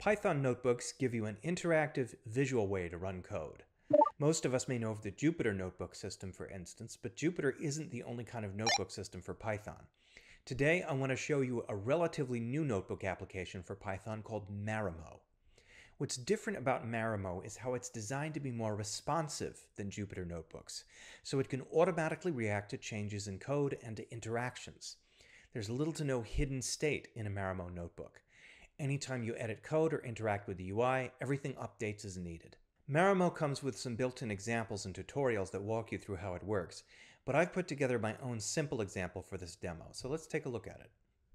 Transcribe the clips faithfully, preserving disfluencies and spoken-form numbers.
Python notebooks give you an interactive, visual way to run code. Most of us may know of the Jupyter notebook system, for instance, but Jupyter isn't the only kind of notebook system for Python. Today, I want to show you a relatively new notebook application for Python called Marimo. What's different about Marimo is how it's designed to be more responsive than Jupyter notebooks, so it can automatically react to changes in code and to interactions. There's little to no hidden state in a Marimo notebook. Anytime you edit code or interact with the U I, everything updates as needed. Marimo comes with some built-in examples and tutorials that walk you through how it works, but I've put together my own simple example for this demo, so let's take a look at it.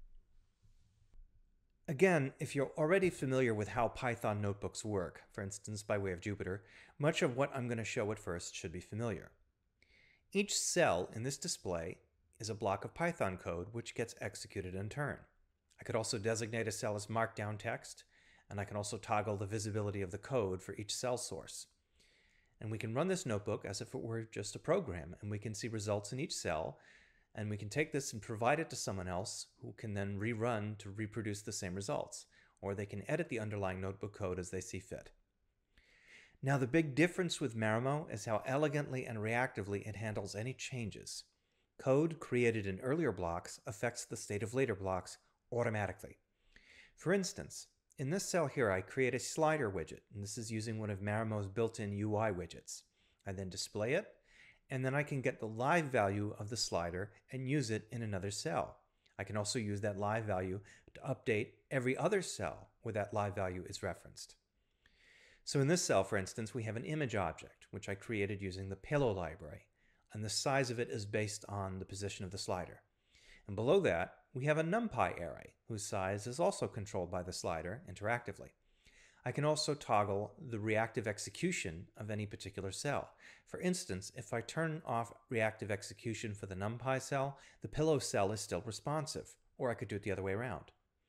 Again, if you're already familiar with how Python notebooks work, for instance by way of Jupyter, much of what I'm going to show at first should be familiar. Each cell in this display is a block of Python code which gets executed in turn. I could also designate a cell as markdown text, and I can also toggle the visibility of the code for each cell source. And we can run this notebook as if it were just a program, and we can see results in each cell, and we can take this and provide it to someone else who can then rerun to reproduce the same results, or they can edit the underlying notebook code as they see fit. Now the big difference with Marimo is how elegantly and reactively it handles any changes. Code created in earlier blocks affects the state of later blocks automatically. For instance, in this cell here I create a slider widget, and this is using one of Marimo's built-in U I widgets. I then display it, and then I can get the live value of the slider and use it in another cell. I can also use that live value to update every other cell where that live value is referenced. So in this cell, for instance, we have an image object, which I created using the pillow library, and the size of it is based on the position of the slider. And below that, we have a NumPy array, whose size is also controlled by the slider interactively. I can also toggle the reactive execution of any particular cell. For instance, if I turn off reactive execution for the NumPy cell, the pillow cell is still responsive, or I could do it the other way around.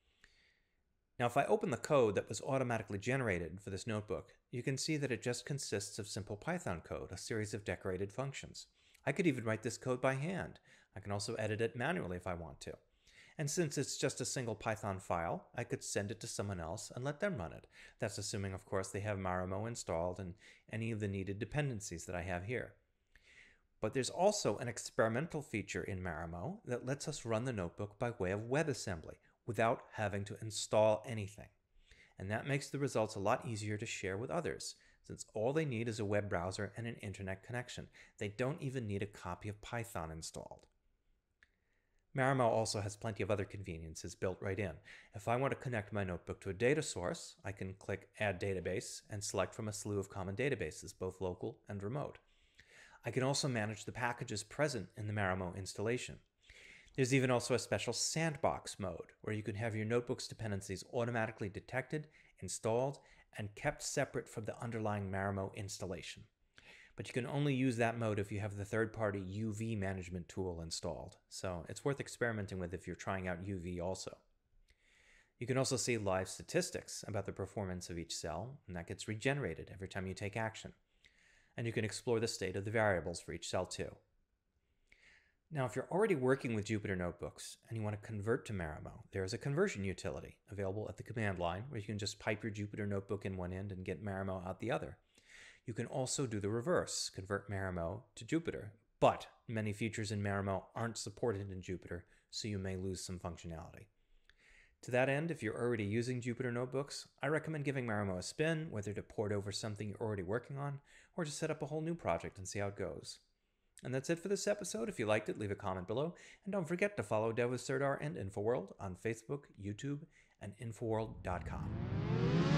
Now if I open the code that was automatically generated for this notebook, you can see that it just consists of simple Python code, a series of decorated functions. I could even write this code by hand. I can also edit it manually if I want to. And since it's just a single Python file, I could send it to someone else and let them run it. That's assuming, of course, they have Marimo installed and any of the needed dependencies that I have here. But there's also an experimental feature in Marimo that lets us run the notebook by way of WebAssembly without having to install anything. And that makes the results a lot easier to share with others, since all they need is a web browser and an internet connection. They don't even need a copy of Python installed. Marimo also has plenty of other conveniences built right in. If I want to connect my notebook to a data source, I can click Add Database and select from a slew of common databases, both local and remote. I can also manage the packages present in the Marimo installation. There's even also a special sandbox mode, where you can have your notebook's dependencies automatically detected, installed, and kept separate from the underlying Marimo installation. But you can only use that mode if you have the third-party U V management tool installed. So it's worth experimenting with if you're trying out U V also. You can also see live statistics about the performance of each cell, and that gets regenerated every time you take action. And you can explore the state of the variables for each cell too. Now, if you're already working with Jupyter notebooks and you want to convert to Marimo, there is a conversion utility available at the command line where you can just pipe your Jupyter notebook in one end and get Marimo out the other. You can also do the reverse, convert Marimo to Jupyter, but many features in Marimo aren't supported in Jupyter, so you may lose some functionality. To that end, if you're already using Jupyter notebooks, I recommend giving Marimo a spin, whether to port over something you're already working on, or to set up a whole new project and see how it goes. And that's it for this episode. If you liked it, leave a comment below, and don't forget to follow Dev with Serdar and InfoWorld on Facebook, YouTube, and InfoWorld dot com.